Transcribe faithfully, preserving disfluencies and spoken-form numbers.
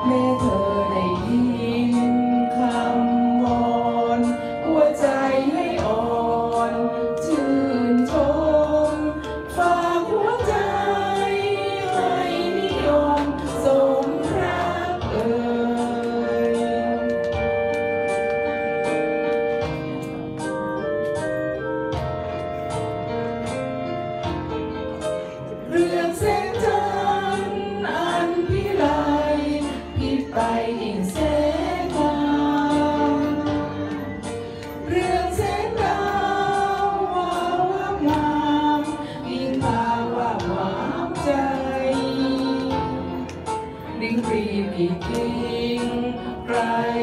แม้เธอได้ยินคำวอนหัวใจให้อ่อนชื่นชมฝากหัวใจให้นิยมสมรักเอ่ยเรื่องแสงจันทร์อันพิไลพิไปยิ่งแสงงามเรื่องแสงดาวว่าว่างามยิ่งพาว่าหวานใจดิ่งรีบอีกดิ่งไกล